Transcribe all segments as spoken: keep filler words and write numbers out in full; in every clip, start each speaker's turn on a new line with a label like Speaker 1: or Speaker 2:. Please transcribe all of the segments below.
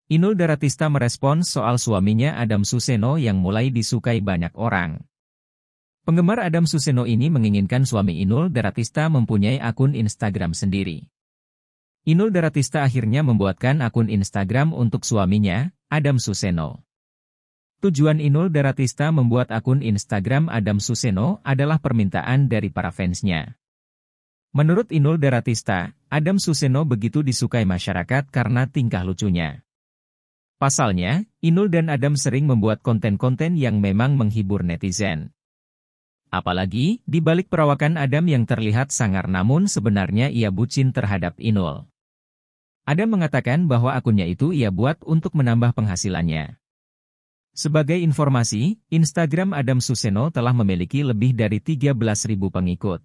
Speaker 1: Inul Daratista merespons soal suaminya Adam Suseno yang mulai disukai banyak orang. Penggemar Adam Suseno ini menginginkan suami Inul Daratista mempunyai akun Instagram sendiri. Inul Daratista akhirnya membuatkan akun Instagram untuk suaminya, Adam Suseno. Tujuan Inul Daratista membuat akun Instagram Adam Suseno adalah permintaan dari para fansnya. Menurut Inul Daratista, Adam Suseno begitu disukai masyarakat karena tingkah lucunya. Pasalnya, Inul dan Adam sering membuat konten-konten yang memang menghibur netizen. Apalagi, di balik perawakan Adam yang terlihat sangar namun sebenarnya ia bucin terhadap Inul. Adam mengatakan bahwa akunnya itu ia buat untuk menambah penghasilannya. Sebagai informasi, Instagram Adam Suseno telah memiliki lebih dari tiga belas ribu pengikut.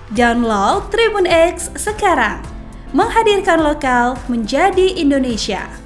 Speaker 2: Download Tribun X sekarang, menghadirkan lokal menjadi Indonesia.